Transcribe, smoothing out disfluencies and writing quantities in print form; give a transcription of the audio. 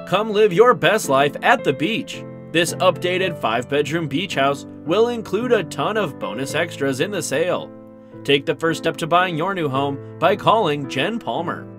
Come live your best life at the beach. This updated 5-bedroom beach house will include a ton of bonus extras in the sale. Take the first step to buying your new home by calling Jen Palmer.